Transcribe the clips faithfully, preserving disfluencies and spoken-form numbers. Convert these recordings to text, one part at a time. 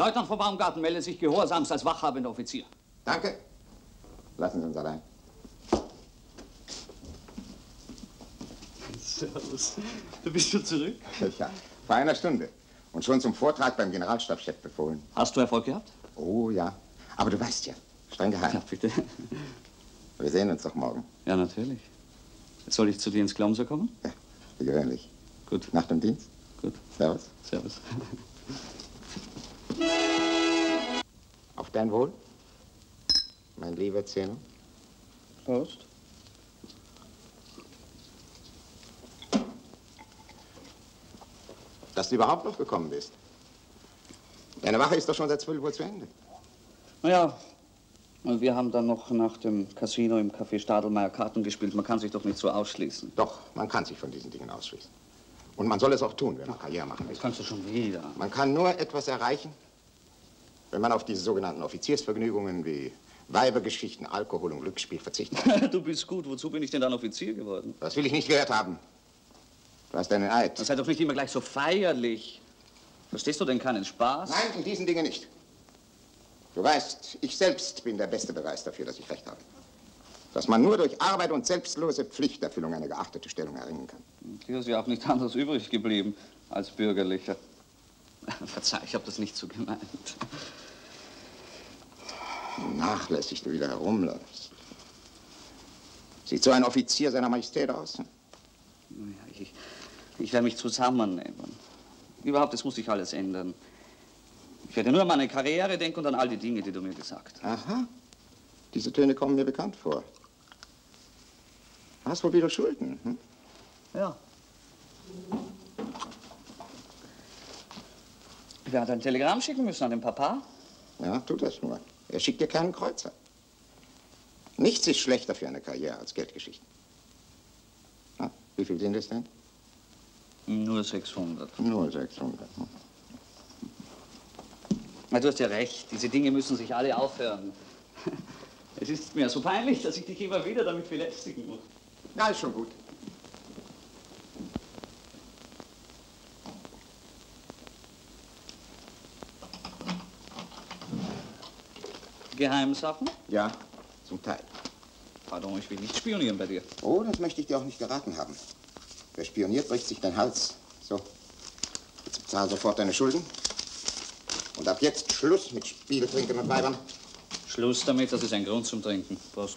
Leutnant von Baumgarten meldet sich gehorsamst als wachhabender Offizier. Danke. Lassen Sie uns allein. Servus. Du bist schon zurück? Ja, vor einer Stunde. Und schon zum Vortrag beim Generalstabschef befohlen. Hast du Erfolg gehabt? Oh, ja. Aber du weißt ja, streng geheim. Ja, bitte. Wir sehen uns doch morgen. Ja, natürlich. Soll ich zu dir ins Klomser kommen? Ja, wie gewöhnlich. Gut. Nach dem Dienst? Gut. Servus. Servus. Auf dein Wohl, mein lieber Zeno. Prost. Dass du überhaupt noch gekommen bist. Deine Wache ist doch schon seit zwölf Uhr zu Ende. Naja, wir haben dann noch nach dem Casino im Café Stadelmeier Karten gespielt. Man kann sich doch nicht so ausschließen. Doch, man kann sich von diesen Dingen ausschließen. Und man soll es auch tun, wenn man Karriere machen will. Das kannst du schon wieder. Man kann nur etwas erreichen, wenn man auf diese sogenannten Offiziersvergnügungen wie Weibergeschichten, Alkohol und Glücksspiel verzichtet. Du bist gut. Wozu bin ich denn dann Offizier geworden? Das will ich nicht gehört haben. Du hast einen Eid. Das sei doch nicht immer gleich so feierlich. Verstehst du denn keinen Spaß? Nein, in diesen Dingen nicht. Du weißt, ich selbst bin der beste Beweis dafür, dass ich recht habe. Dass man nur durch Arbeit und selbstlose Pflichterfüllung eine geachtete Stellung erringen kann. Dir ist ja auch nicht anders übrig geblieben als Bürgerlicher. Verzeih, ich habe das nicht so gemeint. Nachlässig du wieder herumläufst. Sieht so ein Offizier seiner Majestät aus? Ja, ich, ich werde mich zusammennehmen. Überhaupt, es muss sich alles ändern. Ich werde nur an meine Karriere denken und an all die Dinge, die du mir gesagt hast. Aha. Diese Töne kommen mir bekannt vor. Hast wohl wieder Schulden, hm? Ja. Ich werde ein Telegramm schicken müssen an den Papa. Ja, tu das nur. Er schickt dir keinen Kreuzer. Nichts ist schlechter für eine Karriere als Geldgeschichten. Na, wie viel sind es denn? Nur sechshundert. Nur sechshundert. Hm. Na, du hast ja recht. Diese Dinge müssen sich alle aufhören. Es ist mir so peinlich, dass ich dich immer wieder damit belästigen muss. Na, ist schon gut. Geheimsachen? Ja, zum Teil. Pardon, ich will nicht spionieren bei dir. Oh, das möchte ich dir auch nicht geraten haben. Wer spioniert, bricht sich den Hals. So, jetzt bezahl sofort deine Schulden. Und ab jetzt Schluss mit Spiel, Trinken und Weibern. Schluss damit, das ist ein Grund zum Trinken. Prost.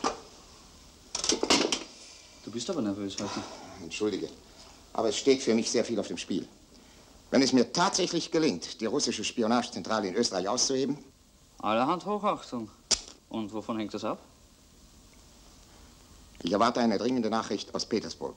Du bist aber nervös heute. Entschuldige, aber es steht für mich sehr viel auf dem Spiel. Wenn es mir tatsächlich gelingt, die russische Spionagezentrale in Österreich auszuheben... Allerhand Hochachtung. Und wovon hängt das ab? Ich erwarte eine dringende Nachricht aus Petersburg.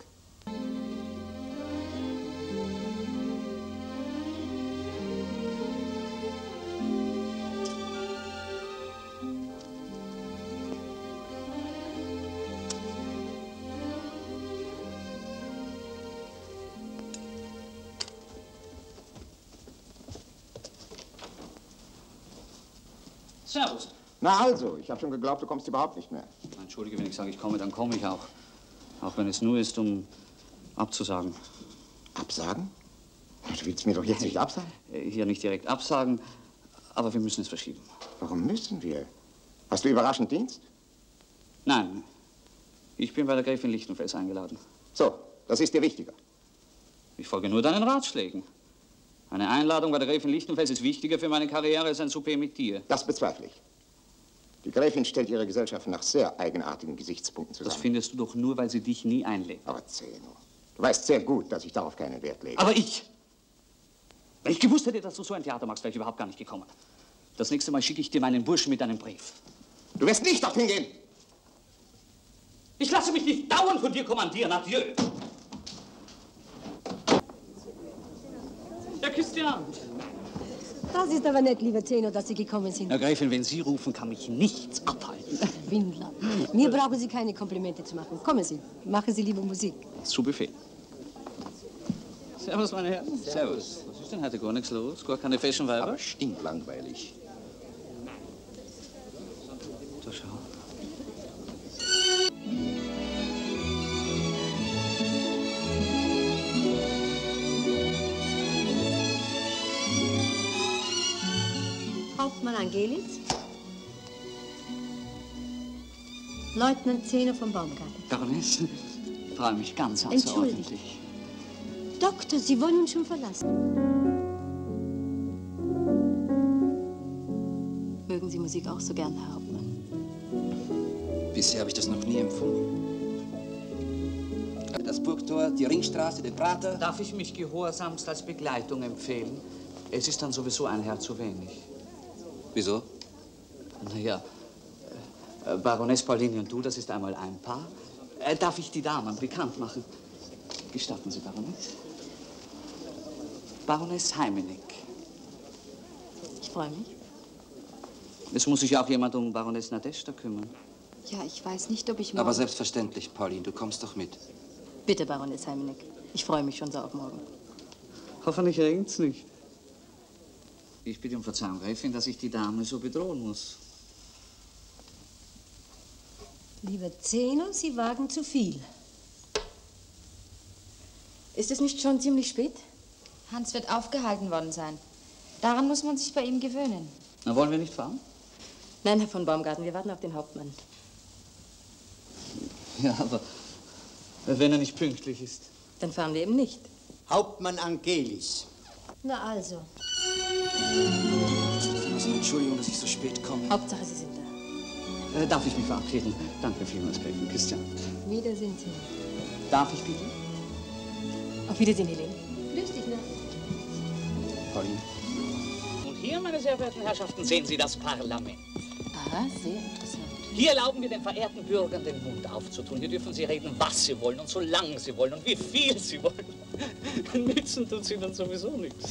Servus. Na also, ich habe schon geglaubt, du kommst überhaupt nicht mehr. Entschuldige, wenn ich sage, ich komme, dann komme ich auch. Auch wenn es nur ist, um abzusagen. Absagen? Du willst mir doch jetzt nicht absagen? Hier nicht direkt absagen, aber wir müssen es verschieben. Warum müssen wir? Hast du überraschend Dienst? Nein, ich bin bei der Gräfin Lichtenfels eingeladen. So, das ist dir wichtiger. Ich folge nur deinen Ratschlägen. Eine Einladung bei der Gräfin Lichtenfels ist wichtiger für meine Karriere als ein Souper mit dir. Das bezweifle ich. Die Gräfin stellt ihre Gesellschaft nach sehr eigenartigen Gesichtspunkten zusammen. Das findest du doch nur, weil sie dich nie einlädt. Aber Zeno, du weißt sehr gut, dass ich darauf keinen Wert lege. Aber ich! Wenn ich gewusst hätte, dass du so ein Theater machst, wäre ich überhaupt gar nicht gekommen. Das nächste Mal schicke ich dir meinen Burschen mit einem Brief. Du wirst nicht dorthin gehen! Ich lasse mich nicht dauernd von dir kommandieren. Adieu! Ja, Christian! Das ist aber nett, lieber Zeno, dass Sie gekommen sind. Herr Gräfin, wenn Sie rufen, kann mich nichts abhalten. Windler. Mir brauchen Sie keine Komplimente zu machen. Kommen Sie, machen Sie lieber Musik. Zu Befehl. Servus, meine Herren. Servus. Was ist denn heute gar nichts los? Gar keine Fashion-Weiber? Aber stinklangweilig. Da schau. Angelis? Leutnant Zeno vom Baumgarten. Baroness, ich freue mich ganz Entschuldigt. außerordentlich. Doktor, Sie wollen uns schon verlassen. Mögen Sie Musik auch so gern, Herr Hauptmann? Bisher habe ich das noch nie empfunden. Das Burgtor, die Ringstraße, den Prater. Darf ich mich gehorsamst als Begleitung empfehlen? Es ist dann sowieso ein Herr zu wenig. Wieso? Naja, äh, Baroness Pauline und du, das ist einmal ein Paar. Äh, darf ich die Damen bekannt machen? Gestatten Sie, Baroness? Baroness Heimeneck. Ich freue mich. Es muss sich auch jemand um Baroness Nadeshda kümmern. Ja, ich weiß nicht, ob ich morgen... Aber selbstverständlich, Pauline, du kommst doch mit. Bitte, Baroness Heimeneck. Ich freue mich schon so auf morgen. Hoffentlich regnet's nicht. Ich bitte um Verzeihung, Gräfin, dass ich die Dame so bedrohen muss. Lieber Zeno, Sie wagen zu viel. Ist es nicht schon ziemlich spät? Hans wird aufgehalten worden sein. Daran muss man sich bei ihm gewöhnen. Na, wollen wir nicht fahren? Nein, Herr von Baumgarten, wir warten auf den Hauptmann. Ja, aber wenn er nicht pünktlich ist. Dann fahren wir eben nicht. Hauptmann Angelis. Na also. Also, Entschuldigung, dass ich so spät komme. Hauptsache, Sie sind da. Äh, darf ich mich verabschieden? Danke vielmals, Gräfin. Christian. Wieder sind Sie. Darf ich bitte? Auf Wiedersehen, Helene. Grüß dich, ne? Pauline. Und hier, meine sehr verehrten Herrschaften, sehen Sie das Parlament. Aha, sehr interessant. Hier erlauben wir den verehrten Bürgern, den Mund aufzutun. Hier dürfen sie reden, was sie wollen und so lange sie wollen und wie viel sie wollen. Nützen tut sie dann sowieso nichts.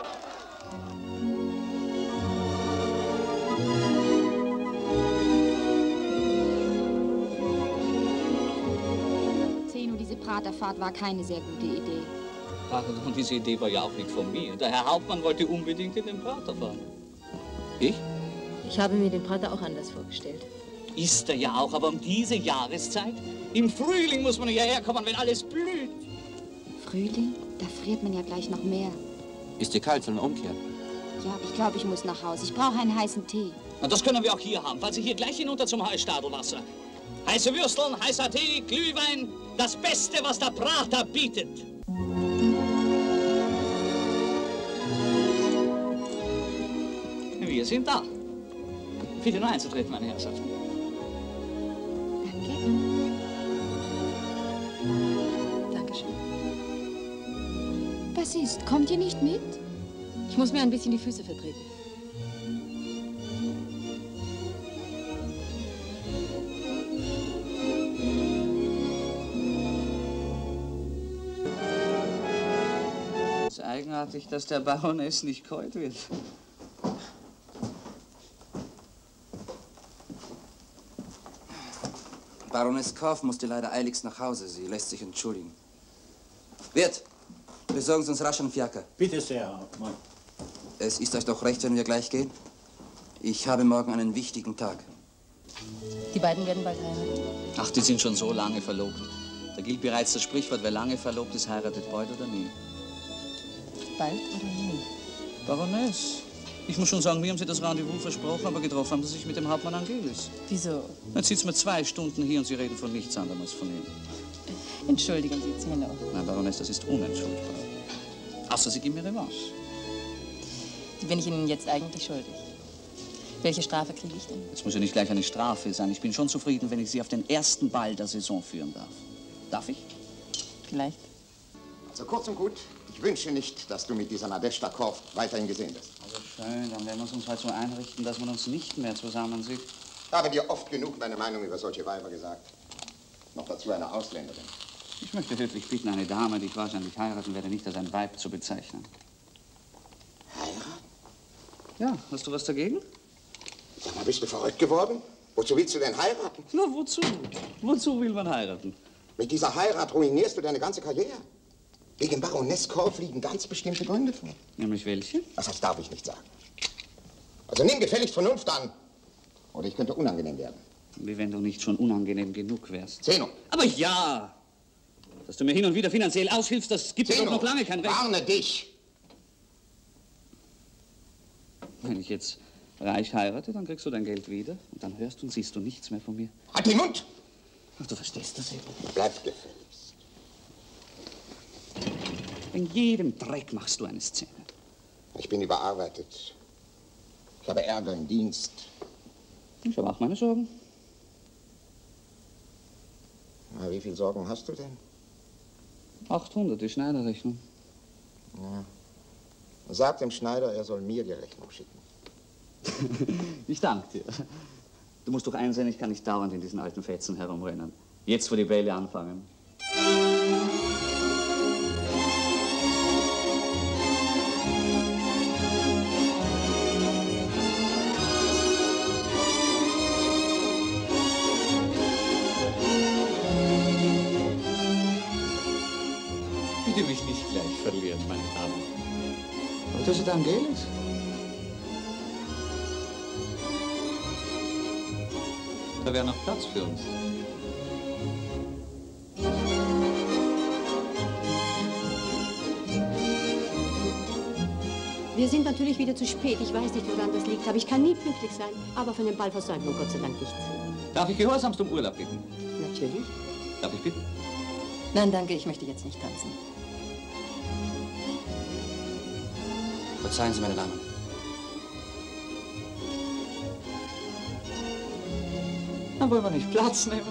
Zeno, diese Praterfahrt war keine sehr gute Idee. Ach, und diese Idee war ja auch nicht von mir. Der Herr Hauptmann wollte unbedingt in den Prater fahren. Ich? Ich habe mir den Prater auch anders vorgestellt. Ist er ja auch, aber um diese Jahreszeit? Im Frühling muss man ja herkommen, wenn alles blüht. Frühling? Da friert man ja gleich noch mehr. Ist dir kalt, sollen wir umkehren? Ja, aber ich glaube, ich muss nach Hause. Ich brauche einen heißen Tee. Na, das können wir auch hier haben. Falls Sie hier gleich hinunter zum Heustadelwasser. Heiße Würsteln, heißer Tee, Glühwein, das Beste, was der Prater bietet. Wir sind da. Bitte nur einzutreten, meine Herrschaften. Danke. Dankeschön. Was ist? Kommt ihr nicht mit? Ich muss mir ein bisschen die Füße vertreten. Es ist eigenartig, dass der Baroness nicht kalt wird. Baroness Korff musste leider eiligst nach Hause. Sie lässt sich entschuldigen. Wirt, besorgen Sie uns rasch einen Fiaker. Bitte sehr, Herr Hauptmann. Es ist euch doch recht, wenn wir gleich gehen? Ich habe morgen einen wichtigen Tag. Die beiden werden bald heiraten. Ach, die sind schon so lange verlobt. Da gilt bereits das Sprichwort, wer lange verlobt ist, heiratet bald oder nie. Bald oder nie? Baroness, ich muss schon sagen, mir haben Sie das Rendezvous versprochen, aber getroffen haben Sie sich mit dem Hauptmann Angelis. Wieso? Jetzt sitzen wir zwei Stunden hier und Sie reden von nichts anderem als von ihm. Entschuldigen Sie, Zeno. Nein, Baroness, das ist unentschuldbar. Außer Sie geben mir Revanche. Die bin ich Ihnen jetzt eigentlich schuldig. Welche Strafe kriege ich denn? Es muss ja nicht gleich eine Strafe sein. Ich bin schon zufrieden, wenn ich Sie auf den ersten Ball der Saison führen darf. Darf ich? Vielleicht. Also kurz und gut, ich wünsche nicht, dass du mit dieser Nadeshda Korff weiterhin gesehen wirst. Also schön, dann werden wir es uns halt so einrichten, dass man uns nicht mehr zusammen sieht. Ich habe dir oft genug meine Meinung über solche Weiber gesagt. Noch dazu eine Ausländerin. Ich möchte höflich bitten, eine Dame, die ich wahrscheinlich heiraten werde, nicht als ein Weib zu bezeichnen. Heiraten? Ja, hast du was dagegen? Sag mal, bist du verrückt geworden? Wozu willst du denn heiraten? Na, wozu? Wozu will man heiraten? Mit dieser Heirat ruinierst du deine ganze Karriere. Gegen Baroness Korff liegen ganz bestimmte Gründe vor. Nämlich welche? Das darf ich nicht sagen. Also nimm gefälligst Vernunft an. Oder ich könnte unangenehm werden. Wie wenn du nicht schon unangenehm genug wärst. Zeno. Aber ja! Dass du mir hin und wieder finanziell aushilfst, das gibt dir doch noch lange kein Recht. Warne dich! Wenn ich jetzt reich heirate, dann kriegst du dein Geld wieder und dann hörst und siehst du nichts mehr von mir. Halt den Mund! Ach, du verstehst das eben. Bleib gefälligst. In jedem Dreck machst du eine Szene. Ich bin überarbeitet. Ich habe Ärger im Dienst. Ich habe auch meine Sorgen. Na, wie viel Sorgen hast du denn? achthundert, die Schneiderrechnung. Ja. Sag dem Schneider, er soll mir die Rechnung schicken. Ich danke dir. Du musst doch einsehen, ich kann nicht dauernd in diesen alten Fetzen herumrennen. Jetzt, wo die Bälle anfangen. Bitte mich nicht gleich verlieren, meine Damen. Aber das ist Angelis. Da wäre noch Platz für uns. Wir sind natürlich wieder zu spät. Ich weiß nicht, woran das liegt, aber ich kann nie pünktlich sein. Aber von dem Ball versäumt man Gott sei Dank nichts. Darf ich gehorsamst um Urlaub bitten? Natürlich. Darf ich bitten? Nein, danke, ich möchte jetzt nicht tanzen. Verzeihen Sie, meine Damen. Dann wollen wir nicht Platz nehmen.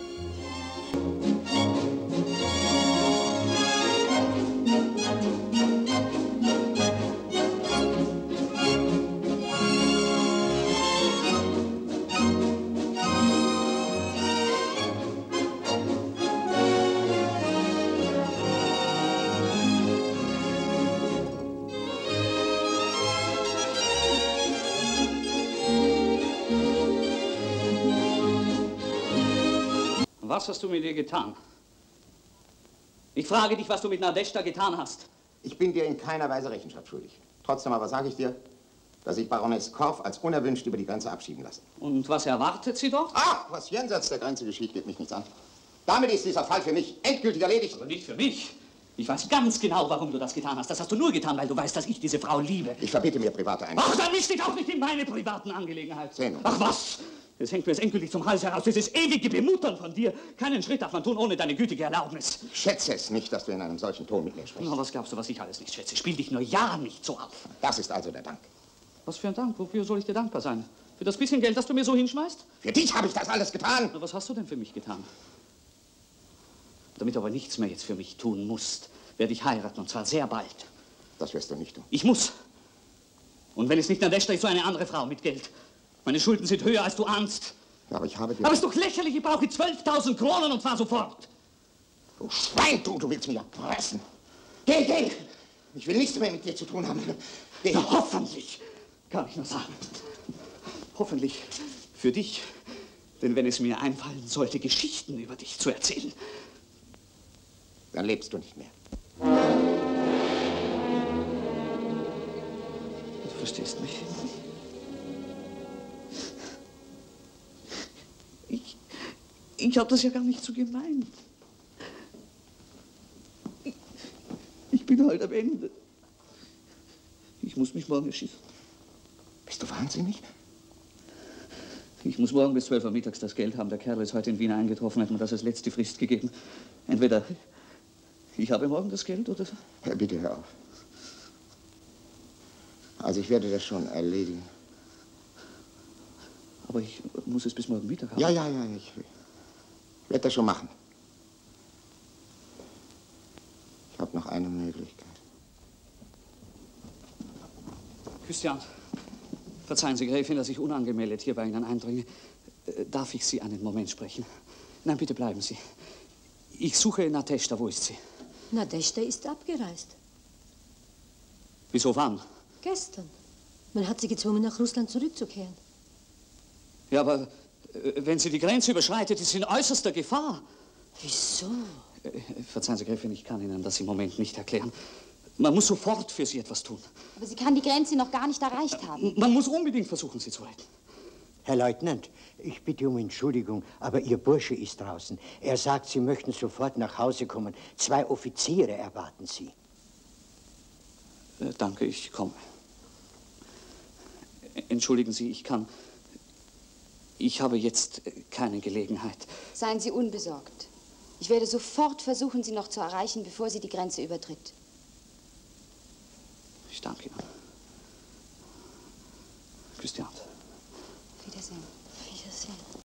Was hast du mit ihr getan? Ich frage dich, was du mit Nadeshda getan hast. Ich bin dir in keiner Weise Rechenschaft schuldig. Trotzdem aber sage ich dir, dass ich Baroness Korff als unerwünscht über die Grenze abschieben lasse. Und was erwartet sie dort? Ach, was jenseits der Grenze geschieht, geht mich nichts an. Damit ist dieser Fall für mich endgültig erledigt. Aber nicht für mich. Ich weiß ganz genau, warum du das getan hast. Das hast du nur getan, weil du weißt, dass ich diese Frau liebe. Ich verbitte mir private Einstellungen. Ach, dann misch dich auch nicht in meine privaten Angelegenheiten. Sehen. Ach was? Es hängt mir jetzt endgültig zum Hals heraus. Dieses ewige Bemuttern von dir. Keinen Schritt darf man tun ohne deine gütige Erlaubnis. Ich schätze es nicht, dass du in einem solchen Ton mit mir sprichst. Na, was glaubst du, was ich alles nicht schätze? Spiel dich nur ja nicht so auf. Das ist also der Dank. Was für ein Dank? Wofür soll ich dir dankbar sein? Für das bisschen Geld, das du mir so hinschmeißt? Für dich habe ich das alles getan. Na, was hast du denn für mich getan? Damit du aber nichts mehr jetzt für mich tun musst, werde ich heiraten, und zwar sehr bald. Das wirst du nicht tun. Ich muss. Und wenn es nicht Nadeshda ist, so eine andere Frau mit Geld. Meine Schulden sind höher, als du ahnst. Ja, aber ich habe dir... Aber es ist doch lächerlich, ich brauche zwölftausend Kronen und zwar sofort. Du Schwein, du, du willst mich erpressen. Geh, geh! Ich will nichts mehr mit dir zu tun haben. Geh. Na, hoffentlich, kann ich nur sagen. Hoffentlich für dich. Denn wenn es mir einfallen sollte, Geschichten über dich zu erzählen... Dann lebst du nicht mehr. Du verstehst mich. Ich, ich habe das ja gar nicht so gemeint. Ich, ich bin halt am Ende. Ich muss mich morgen erschießen. Bist du wahnsinnig? Ich muss morgen bis zwölf Uhr mittags das Geld haben. Der Kerl ist heute in Wien eingetroffen, hat mir das als letzte Frist gegeben. Entweder ich habe morgen das Geld oder... Ja, bitte hör auf. Also ich werde das schon erledigen. Aber ich muss es bis morgen Mittag haben. Ja, ja, ja, ich werde das schon machen. Ich habe noch eine Möglichkeit. Christian, verzeihen Sie, Gräfin, dass ich unangemeldet hier bei Ihnen eindringe. Äh, Darf ich Sie einen Moment sprechen? Nein, bitte bleiben Sie. Ich suche Nadeshda. Wo ist sie? Nadeshda ist abgereist. Wieso, wann? Gestern. Man hat sie gezwungen, nach Russland zurückzukehren. Ja, aber äh, wenn sie die Grenze überschreitet, ist sie in äußerster Gefahr. Wieso? Äh, verzeihen Sie, Gräfin, ich kann Ihnen das im Moment nicht erklären. Man muss sofort für sie etwas tun. Aber sie kann die Grenze noch gar nicht erreicht haben. Man muss unbedingt versuchen, sie zu retten. Herr Leutnant, ich bitte um Entschuldigung, aber Ihr Bursche ist draußen. Er sagt, Sie möchten sofort nach Hause kommen. Zwei Offiziere erwarten Sie. Äh, danke, ich komme. Entschuldigen Sie, ich kann... Ich habe jetzt keine Gelegenheit. Seien Sie unbesorgt. Ich werde sofort versuchen, Sie noch zu erreichen, bevor sie die Grenze übertritt. Ich danke Ihnen. Küss die Hand. Wiedersehen. Wiedersehen.